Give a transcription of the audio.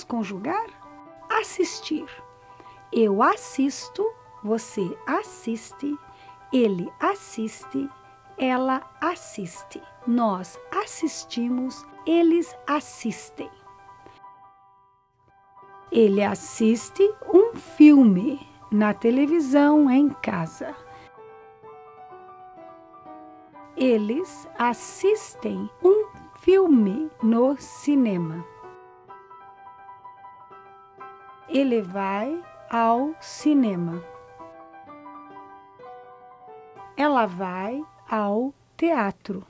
conjugar? Assistir. Eu assisto, você assiste, ele assiste, ela assiste. Nós assistimos, eles assistem. Ele assiste um filme na televisão em casa. Eles assistem um filme no cinema. Ele vai ao cinema. Ela vai ao teatro.